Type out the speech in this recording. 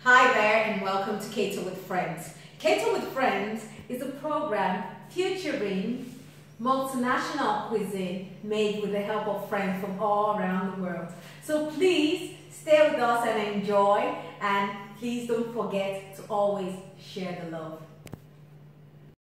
Hi there and welcome to Keto with Friends. Keto with Friends is a program featuring multinational cuisine made with the help of friends from all around the world. So please stay with us and enjoy, and please don't forget to always share the love.